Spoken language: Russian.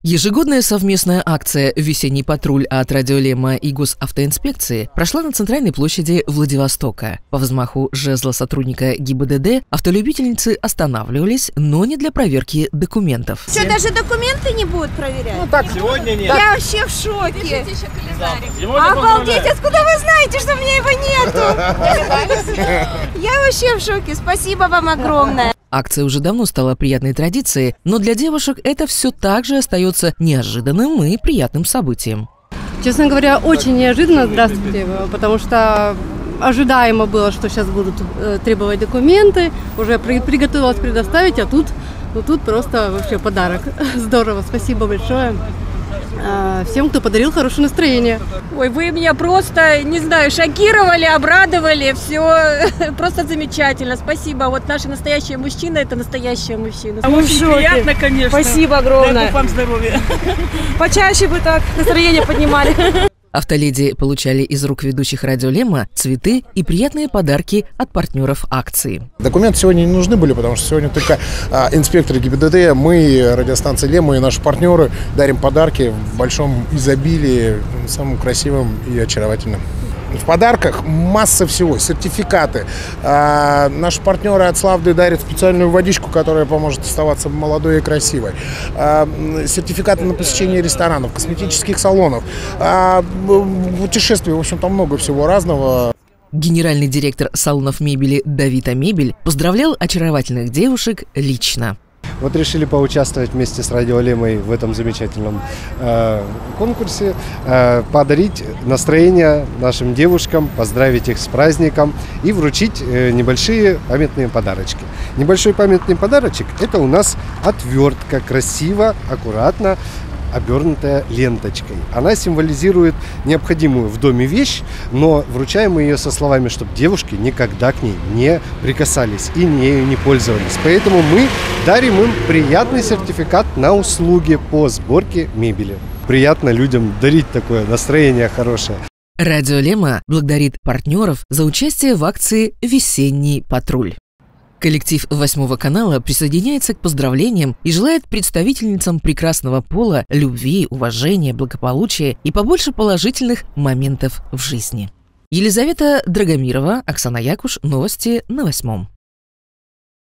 Ежегодная совместная акция «Весенний патруль» от Радиолема и Госавтоинспекции прошла на центральной площади Владивостока. По взмаху жезла сотрудника ГИБДД автолюбительницы останавливались, но не для проверки документов. Что, даже документы не будут проверять? Ну так, сегодня нет. Я вообще в шоке. Держите еще календарик. Обалдеть, откуда вы знаете, что у меня его нету? Я вообще в шоке. Спасибо вам огромное. Акция уже давно стала приятной традицией, но для девушек это все так же остается неожиданным и приятным событием. Честно говоря, очень неожиданно, здравствуйте, потому что ожидаемо было, что сейчас будут требовать документы, уже приготовилась предоставить, а тут просто вообще подарок. Здорово, спасибо большое всем, кто подарил хорошее настроение. Ой, вы меня просто, не знаю, шокировали, обрадовали, все просто замечательно. Спасибо. Вот наши настоящие мужчины, это настоящие мужчины. Очень приятно, конечно. Спасибо огромное. Дай вам здоровья. Почаще бы так настроение поднимали. Автоледи получали из рук ведущих Радиолема цветы и приятные подарки от партнеров акции. Документы сегодня не нужны были, потому что сегодня только инспекторы ГИБДД, мы, радиостанция Лема и наши партнеры дарим подарки в большом изобилии, самым красивым и очаровательным. В подарках масса всего, сертификаты. Наши партнеры от Славды дарят специальную водичку, которая поможет оставаться молодой и красивой. Сертификаты на посещение ресторанов, косметических салонов, путешествий, в общем, там много всего разного. Генеральный директор салонов мебели Давита Мебель поздравлял очаровательных девушек лично. Вот решили поучаствовать вместе с Радиолемой в этом замечательном конкурсе, подарить настроение нашим девушкам, поздравить их с праздником и вручить небольшие памятные подарочки. Небольшой памятный подарочек – это у нас отвертка, красиво, аккуратно обернутая ленточкой. Она символизирует необходимую в доме вещь, но вручаем мы ее со словами, чтобы девушки никогда к ней не прикасались и ею не пользовались. Поэтому мы дарим им приятный сертификат на услуги по сборке мебели. Приятно людям дарить такое настроение хорошее. Радиолема благодарит партнеров за участие в акции «Весенний патруль». Коллектив 8 канала присоединяется к поздравлениям и желает представительницам прекрасного пола любви, уважения, благополучия и побольше положительных моментов в жизни. Елизавета Драгомирова, Оксана Якуш. Новости на 8.